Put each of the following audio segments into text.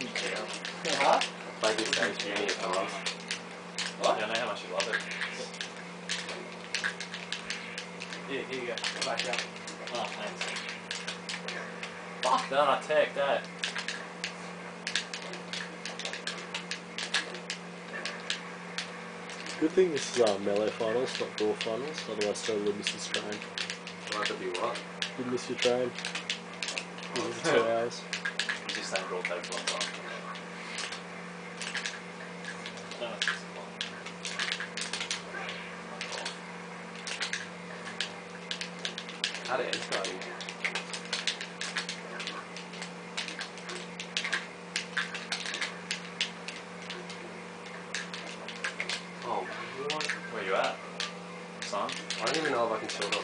Huh? Played this stage many times. What? Yeah, I know how much you love it. Here you go. Back up. Oh, thanks. Fuck that, I tagged that. Good thing this is melee finals, not brawl finals, otherwise so would miss his train. Like to be what? You'd miss your train. This is 2 hours. It's just saying brawl takes a long time. No, it's just long. How to edge guard him? Oh, what? Where you at? Son? I don't even know if I can shield up.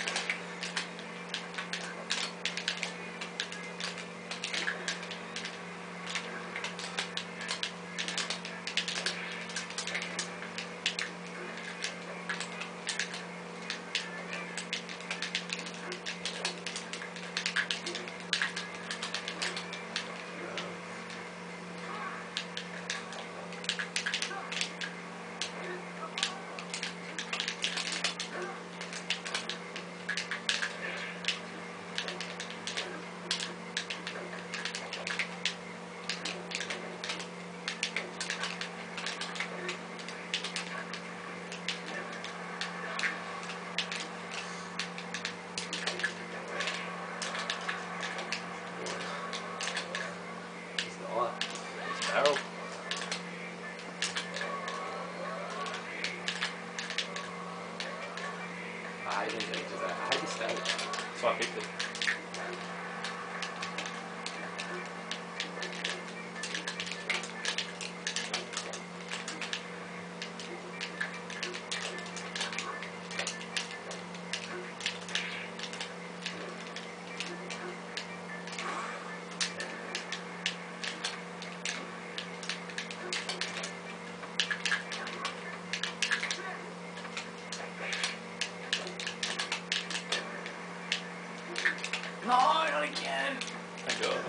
Barrel. I hate these edges. I hate this stage. That's why I picked it. No, not again! Thank God.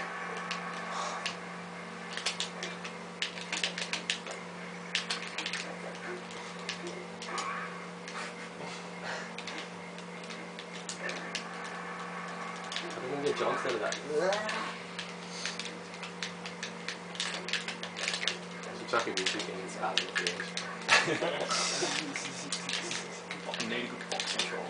I think get Johnson out of that. Should chuck in music and it's out of the field. Fucking need a good box control.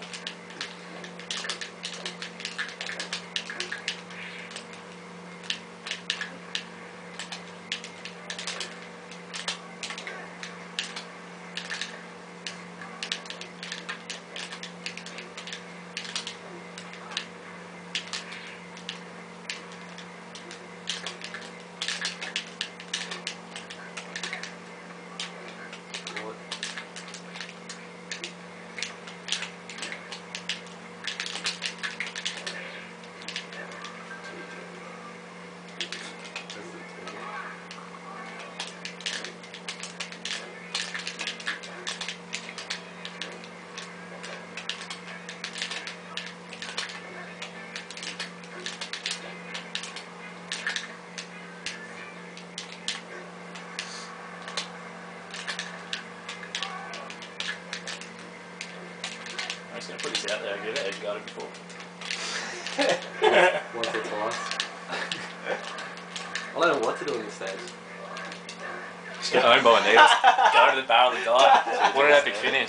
I'm just going to put this out there. I've never edge guarded before. Once or twice. I don't know what to do in this stage. Just get owned by a needle. Go to the barrel and die. What an epic finish.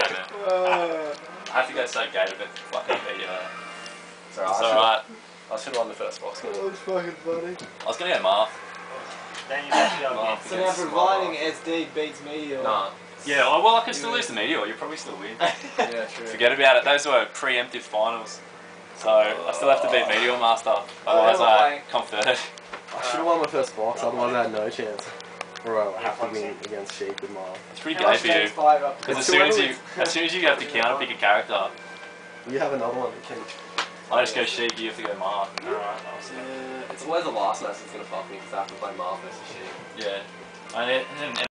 I have to go so gated, but fucking beat you. It's alright. It's alright. I should have won the first box. Oh, it's fucking funny. I was going to go Marth. Then you have to go again. Marth So now against providing Marth. SD beats Meteor. Nah. Yeah, well, I can still lose the Meteor. You'll probably still win. Yeah, true. Forget about it. Those were preemptive finals. So I still have to beat Meteor Master. Otherwise, I come third. I should have won my first box, otherwise I had no chance. Or I have to win against Sheik with Marth. It's pretty gay for you. Because as soon as you have to counter pick a character, You have another one that can... I just go Sheik, you have to go Marth. Alright, it's always the last match that's gonna fuck me because I have to play Marth versus Sheik. Yeah. And